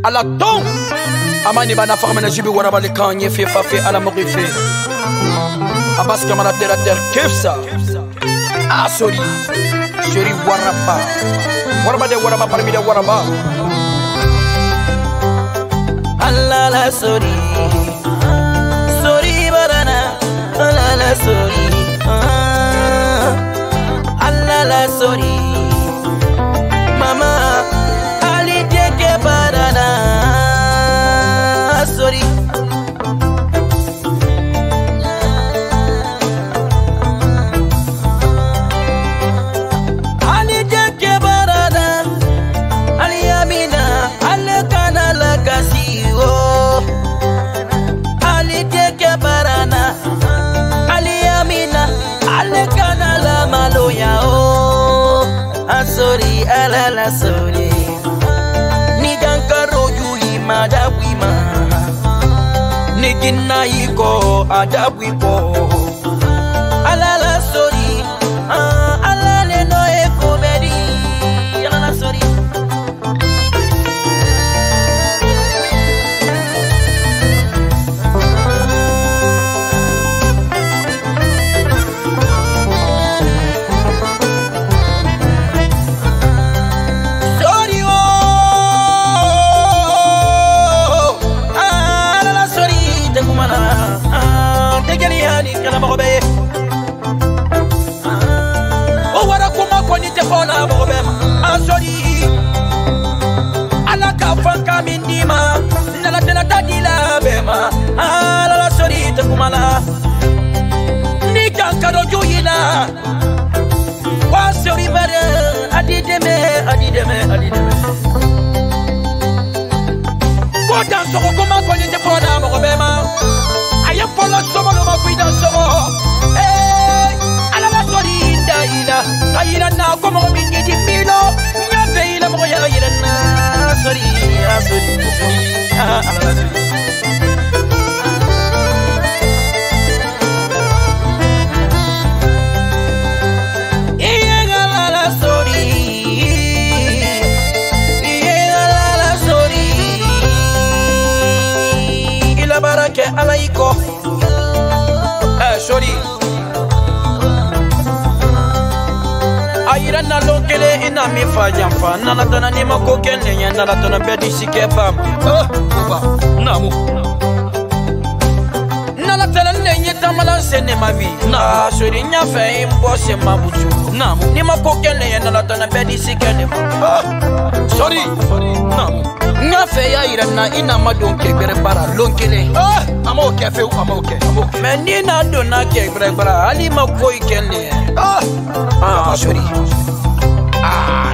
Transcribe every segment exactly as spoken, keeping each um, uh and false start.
ala ton amani bana farmana jibi waraba le kanye fi fa fi ala moqifi abas kamara tera ter kefsa ah sorry sorry waraba waraba de waraba parmi de waraba Allah la sorry sorry barana Allah la sorry Allah la sorry mama ali teke barana sorry ali teke barana ali amina ali kana la kasiwo ali teke barana ali amina ali kana la maloya oh sorry ala la sorry ni gankaro yuyi madabwima ni ginna yiko adabwipo ala la sorry ah ala le no e comedy ala la sorry adideme adideme adideme ko dan soko ko ma ko ni te pona mo ko be ma aye polo somo no ma ku dan soko eh ala la sori inda ila ayira na ko mo mi ni di milo nya be ila mo ya ayira na sori ya sori ah ala la sori alaiko eh sorry ayira na lokele ina mi fa jamfa nana tana ni mako kenne nya nana tana bedi sikepa oh kuba namu nana tana nenye tamala sene mavi na sorry nya fe imbo se mabutu namu ni mako kenne nya nana tana bedi sikene oh sorry namu nya fe ya ira na ina madonke bere bara lokele oh amo kefe amo ke amo menina dona ke brebra ali makoy kenne ah ah sorry ah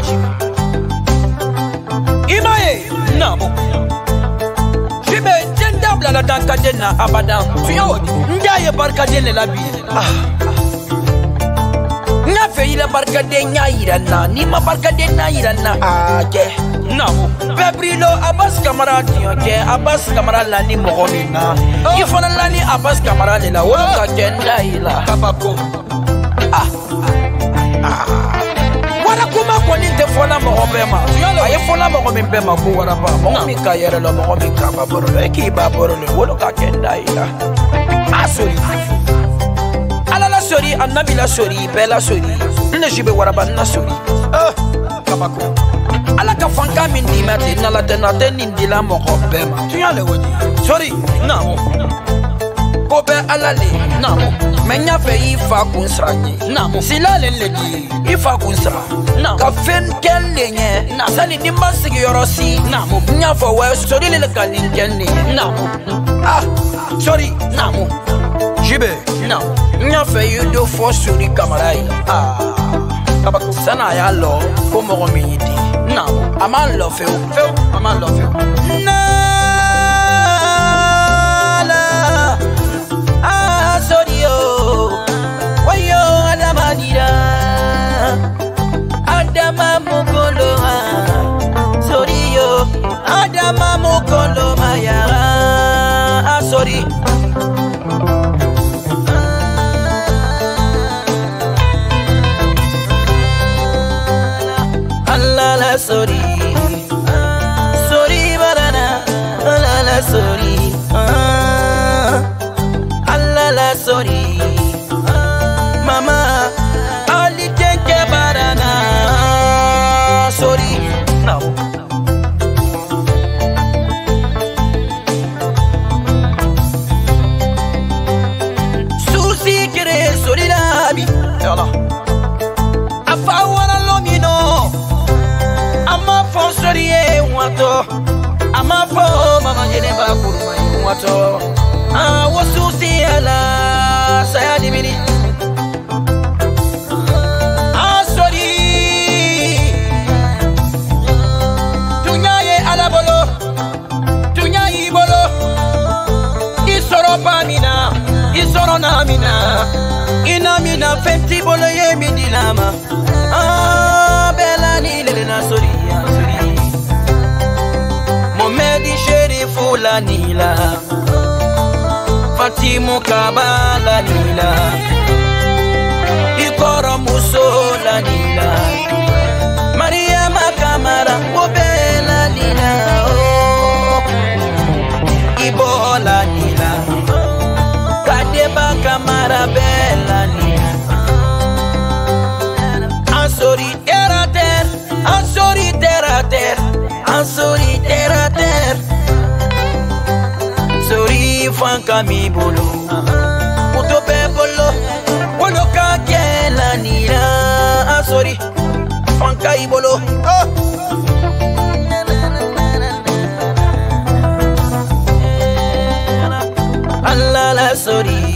imaye namo jibe tenda bla la tanka dena abadan fiyo ndaye barka dene la bi ah na fe ila barka de nya irana ni ma barka de na irana ah ke namo Pebrilo Abbas Kamara dionke Abbas Kamara lani mogomina ifana lani Abbas Kamara de la waka kenda ila kabako ah wala kuma ko ni te fona mogobema aye fona mogomimbe ko wala ba mogomi ka yere lo mogomi ka ba boro eki ba boro le wolo ka kenda ila asori ala la sori annabi la sori bela sori ne jibe waraba na sori ah kabako ala ka fanka min di mate na la tena tenin di la mo ko bema tuya le wodi sorry namo ko be ala le namo menya fe ifa kun sranye namo silale le di ifa kun sra namo ka fen ken le nye na sani di masigi yorosi namo nya fo we sorry le kalin ken le namo ah sorry namo jibe namo nya fe you do for sorry kamarai ah kabako sana ya lo ko mo mi di no, I'm on love you, I'm on love you. Na la, ah sorry yo, why yo Adama dida, Adama mukolo ah, sorry yo, Adama mukolo maya ah sorry. Allah la sorry sorry barana No. Susi kere sori labi. Yalla. Afa wana lomino. Ama fo sori e wato. Ama fo mama jene ba kurma e wato. Ah wo susi ala sayadi mini. Ah sori. Tunyaye ala bolo. Tunyaye bolo. Isoro pa mina. Isoro na mina. Ina mina fenti bolo ye midilama. Ah bella ni lele na sori ya sori. Momedi sherifu la nila. Fatimu kabala nila. Ikoro muso la nila. Maria makamara obela nila. Oh Ibola nila. Kadeba kamara bella nila. Ansori terra ter, ansori terra ter, ansori terra ter. Sori fanka mi bolo, muto pe bolo, wono ka kela nila. Ansori fanka i bolo. Allah la sori.